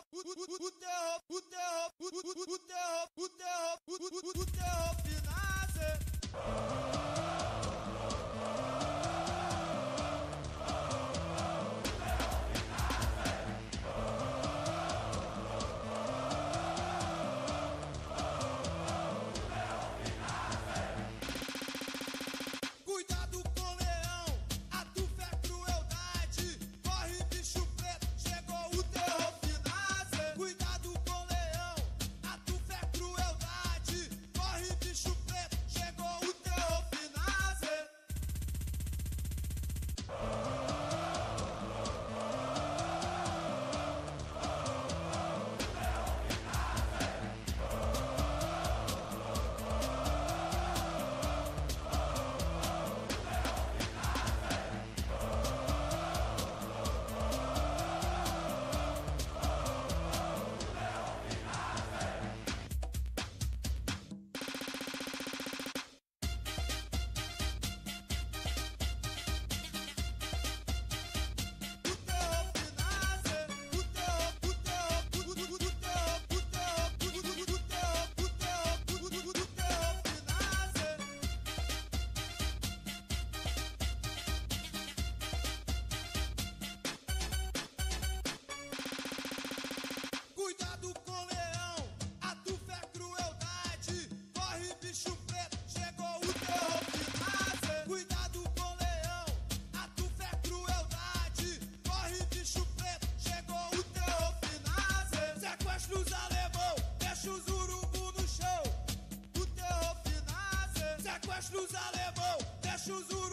Cuidado com o leão, a tufa é crueldade. Corre, bicho preto, chegou o terror finase. Cuidado com o leão, a tufa é crueldade. Corre, bicho preto, chegou o terror finase. Cuidado com o leão, a tufa é crueldade. Corre, bicho preto, chegou o terror finase. Cuidado com o leão, a tufa é crueldade. Corre, bicho preto, chegou o terror finase. Sequestra os alemão, deixa os urubu no chão. O terror finase. Sequestra os alemão, deixa os urubu